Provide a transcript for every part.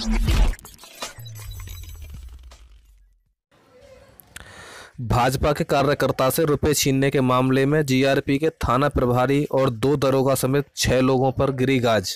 भाजपा के कार्यकर्ता से रुपए छीनने के मामले में जीआरपी के थाना प्रभारी और 2 दरोगा समेत 6 लोगों पर गिरी गाज।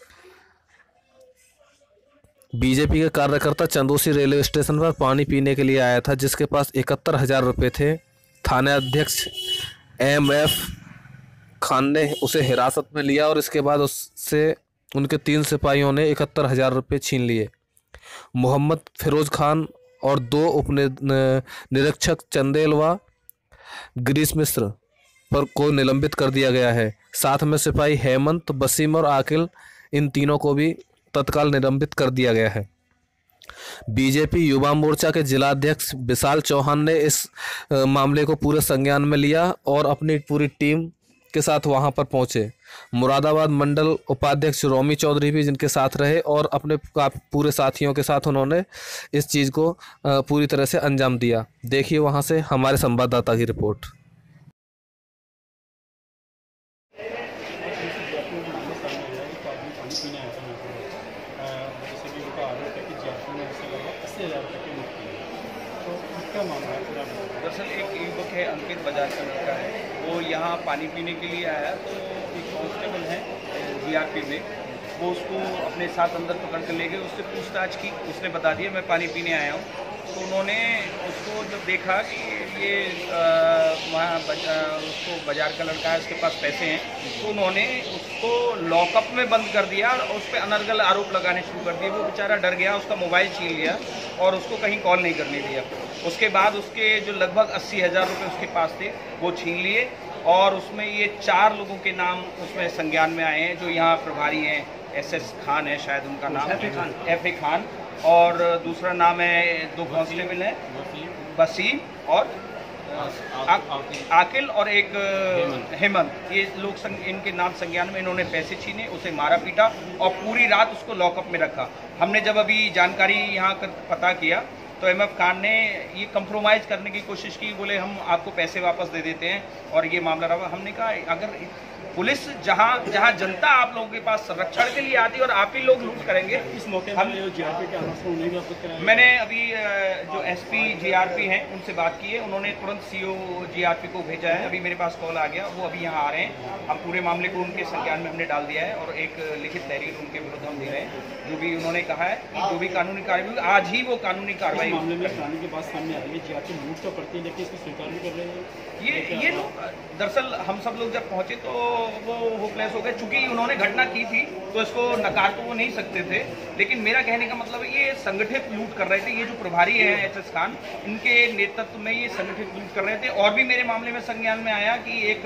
बीजेपी के कार्यकर्ता चंदोसी रेलवे स्टेशन पर पानी पीने के लिए आया था, जिसके पास 71,000 रुपये थे। थाना अध्यक्ष MF खान ने उसे हिरासत में लिया और इसके बाद उससे उनके 3 सिपाहियों ने 71,000 रुपये छीन लिए। मोहम्मद फिरोज खान और 2 उप निरीक्षक चंदेल व गिरीश मिश्र पर को निलंबित कर दिया गया है। साथ में सिपाही हेमंत, वसीम और आकिल, इन तीनों को भी तत्काल निलंबित कर दिया गया है। बीजेपी युवा मोर्चा के जिलाध्यक्ष विशाल चौहान ने इस मामले को पूरे संज्ञान में लिया और अपनी पूरी टीम के साथ वहां पर पहुंचे। मुरादाबाद मंडल उपाध्यक्ष रोमी चौधरी भी जिनके साथ रहे और अपने पूरे साथियों के साथ उन्होंने इस चीज़ को पूरी तरह से अंजाम दिया। देखिए वहां से हमारे संवाददाता की रिपोर्ट। दरअसल एक युवक है, अंकित बाजार का लड़का है, वो यहाँ पानी पीने के लिए आया तो एक कांस्टेबल है जीआरपी में, वो उसको अपने साथ अंदर पकड़ कर ले गए। उससे पूछताछ की, उसने बता दिया मैं पानी पीने आया हूँ। तो उन्होंने उसको जब देखा कि ये वहाँ उसको बाजार का लड़का है, उसके पास पैसे हैं, तो उन्होंने उसको लॉकअप में बंद कर दिया और उस पर अनर्गल आरोप लगाने शुरू कर दिए। वो बेचारा डर गया, उसका मोबाइल छीन लिया और उसको कहीं कॉल नहीं करने दिया। उसके बाद उसके जो लगभग 80,000 रुपये उसके पास थे वो छीन लिए और उसमें ये 4 लोगों के नाम उसमें संज्ञान में आए हैं, जो यहाँ प्रभारी हैं। SS खान है शायद उनका नाम, FA खान, और दूसरा नाम है 2 कांस्टेबल हैं, वसीम और आकिल और एक हेमंत। ये लोग इनके नाम संज्ञान में। इन्होंने पैसे छीने, उसे मारा पीटा और पूरी रात उसको लॉकअप में रखा। हमने जब अभी जानकारी यहाँ कर पता किया तो MF खान ने ये कंप्रोमाइज़ करने की कोशिश की, बोले हम आपको पैसे वापस दे देते हैं और ये मामला रहा। हमने कहा अगर पुलिस जहाँ जनता आप लोगों के पास संरक्षण के लिए आती और आप ही लोग लूट करेंगे। इस मौके हम मैंने अभी जो SP GRP हैं उनसे बात की है, उन्होंने तुरंत CO GRP को भेजा है। अभी मेरे पास कॉल आ गया, वो अभी यहाँ आ रहे हैं। हम पूरे मामले को उनके संज्ञान में हमने डाल दिया है और एक लिखित तहरीर उनके विरुद्ध हम दे रहे हैं। जो भी उन्होंने कहा है कि जो भी कानूनी कार्रवाई आज ही वो कानूनी कार्रवाई मामले में थाने के बाद सामने आ रही है। GRP लूट तो करती है लेकिन इसको स्वीकार नहीं कर रहे हैं। ये लोग दरअसल हम सब लोग जब पहुंचे तो वो होपलेस हो गए, चूंकि उन्होंने घटना की थी तो इसको नकार तो वो नहीं सकते थे। लेकिन मेरा कहने का मतलब है ये संगठित लूट कर रहे थे। ये जो प्रभारी हैं SS खान, इनके नेतृत्व में ये संगठित लूट कर रहे थे। और भी मेरे मामले में संज्ञान में आया कि एक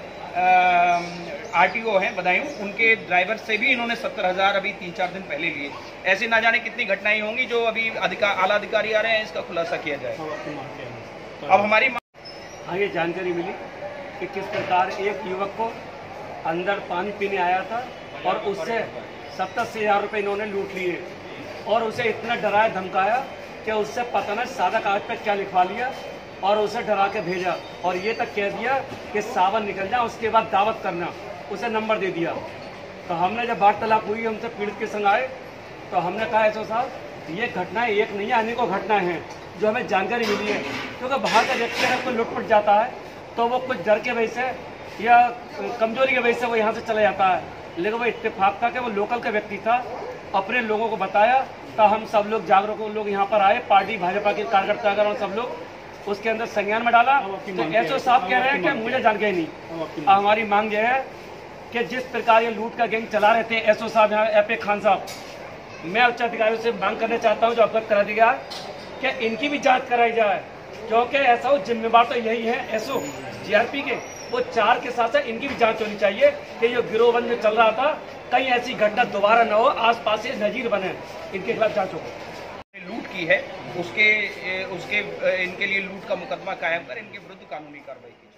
RTO हैं बदायूं, उनके ड्राइवर से भी इन्होंने 70,000 अभी 3-4 दिन पहले लिए। ऐसे ना जाने कितनी घटनाएं होंगी जो अभी आला अधिकारी आ रहे हैं, इसका खुलासा किया जाए। अब हमारी ये जानकारी मिली कि किस प्रकार एक युवक को अंदर पानी पीने आया था और उससे 70,000 रुपये इन्होंने लूट लिए और उसे इतना डराया धमकाया कि उससे पता नहीं सादा कागज पर क्या लिखवा लिया और उसे डरा के भेजा और ये तक कह दिया कि सावन निकल जाए, उसके बाद दावत करना। उसे नंबर दे दिया। तो हमने जब वार्तालाप हुई, हमसे पीड़ित के संग आए, तो हमने कहा SO साहब ये घटनाएं एक नहीं है, अनेकों घटनाएं हैं जो हमें जानकारी मिली है। क्योंकि बाहर का व्यक्ति अगर कोई लुटपुट जाता है तो वो कुछ डर के वजह से या कमजोरी की वजह से वो यहाँ से चला जाता है, लेकिन वो इत्तेफाक था कि वो लोकल का व्यक्ति था। अपने लोगों को बताया तो हम सब लोग जागरूक लोग यहाँ पर आए, पार्टी भाजपा के कार्यकर्ता अगर सब लोग उसके अंदर संज्ञान में डाला। तो SO साहब कह रहे हैं कि मुझे जानकारी नहीं। हमारी मांग यह है कि जिस प्रकार ये लूट का गैंग चला रहे थे SO साहब यहाँ FA खान साहब, मैं उच्च अधिकारियों से मांग करना चाहता हूँ जो अवगत करा दिया कि इनकी भी जाँच कराई जाए, क्योंकि ऐसा जिम्मेवार तो यही है SO GRP के, वो 4 के साथ साथ इनकी भी जांच होनी चाहिए कि जो गिरोहबंद में चल रहा था कहीं ऐसी घटना दोबारा न हो, आसपास से नजीर बने, इनके खिलाफ जांच हो। लूट की है उसके इनके लिए लूट का मुकदमा कायम कर इनके विरुद्ध कानूनी कार्रवाई की।